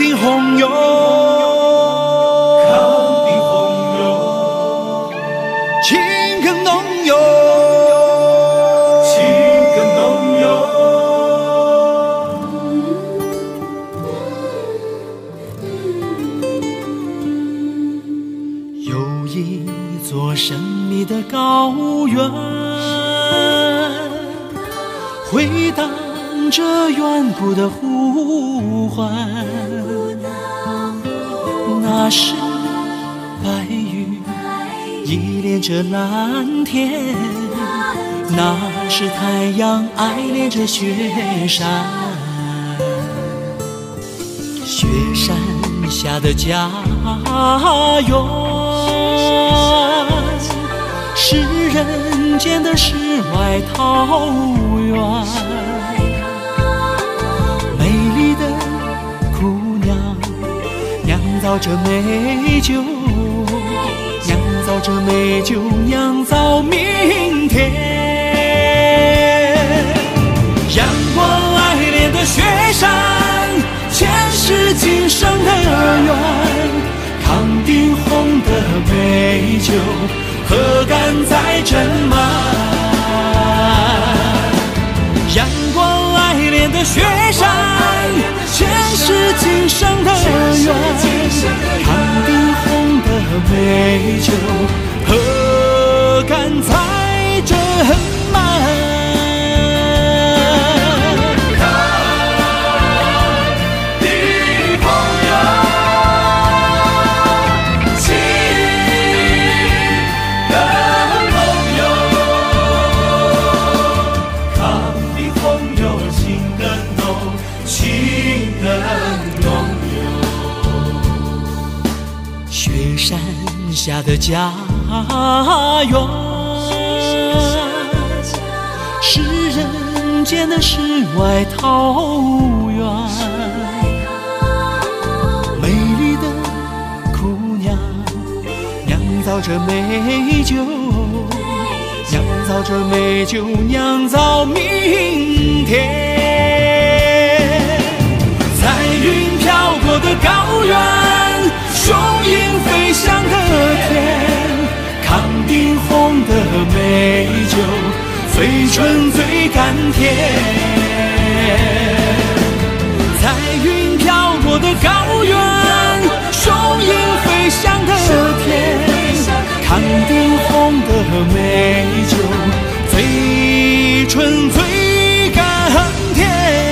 定红油， 康定红油， 情更浓油， 情更浓油。 有一座神秘的高原，回荡着远古的呼唤，那是白云依恋着蓝天，那是太阳爱恋着雪山，雪山下的家园，是人间的世外桃源。美丽的姑娘酿造着美酒，酿造着美酒，酿造明天。阳光爱恋的雪山，前世今生的缘，康定红的美酒，何敢再斟满？阳光爱恋的雪山，前世今生的缘，康定红的美酒，何敢再斟满？雪山下的家园，是人间的世外桃源。美丽的姑娘酿造着美酒，酿造着美酒，酿造明天。在云飘过的高原，雄鹰飞翔的天，康定红的美酒，最纯最甘甜。在云飘过的高原，雄鹰飞翔的天，康定红的美酒，最纯最甘甜。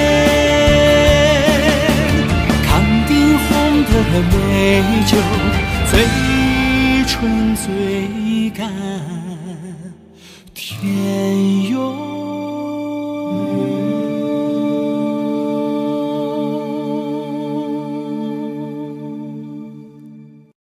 美酒最纯最甘甜。